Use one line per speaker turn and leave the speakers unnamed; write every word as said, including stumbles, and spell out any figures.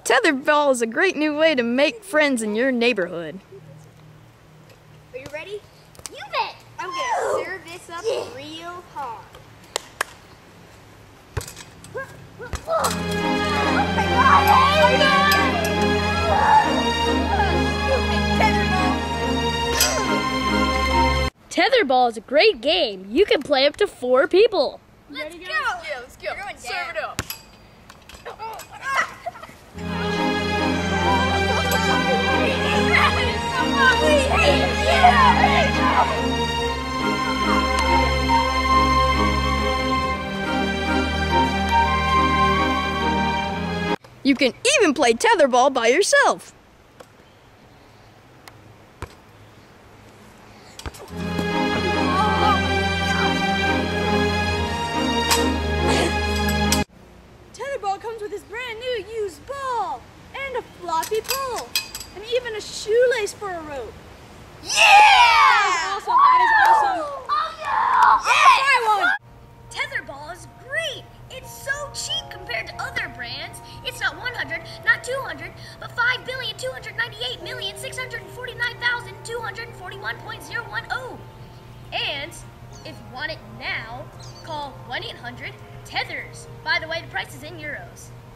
Tetherball is a great new way to make friends in your neighborhood.
Are you ready? You bet! I'm gonna serve this up real hard.
Tetherball is a great game. You can play up to four people.
Let's go!
Yeah, let's go. Serve it up. You can even play tetherball by yourself.
Tetherball comes with his brand new used ball, and a floppy pole, and even a shoelace for a rope.
Yeah!
That is awesome! That is awesome!
Oh yeah!
Buy one!
Tetherball is great. It's so cheap compared to other brands. It's not one hundred, not two hundred, but five billion two hundred ninety-eight million six hundred forty-nine thousand two hundred forty-one point zero one zero. And if you want it now, call one eight hundred tethers. By the way, the price is in euros.